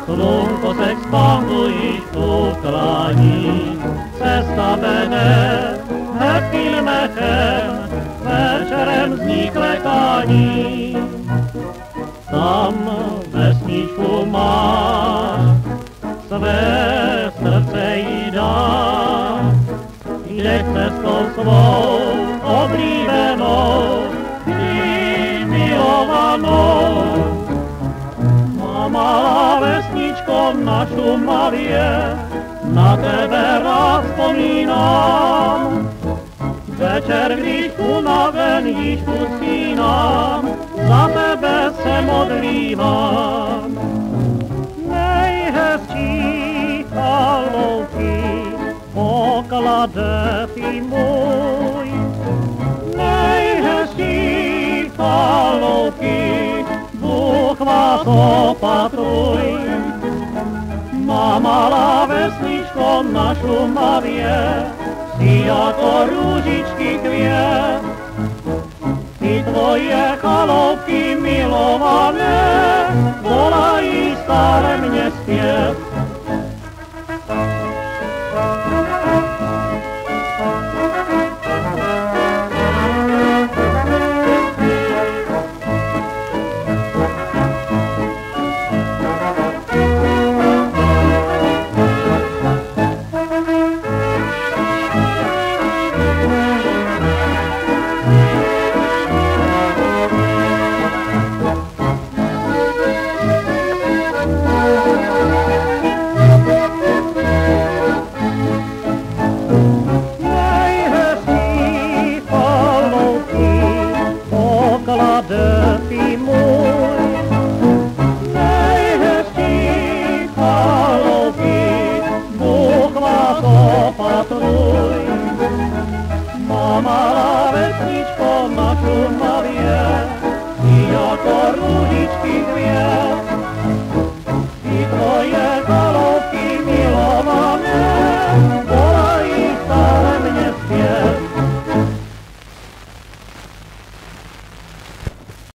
Slunko se k spánku již uklání, cesta vede hebkým mechem, večerem zní klekání. Tam vesničku má, své srdce jí dá, jde cestou svou oblíbenou, vždy milovanou. Má malá vesničko na Šumavě, na tebe rád vzpomínám. Večer, když unaven již usínám, za tebe se modlívám. Nejhezčí chalouky poklade ty můj. Nejhezčí chalouky, Bůh vás opatruj. Má malá vesničko na Šumavě, jsi jako růžičky květ. Ty tvoje chaloupky milované volají stále mě zpět.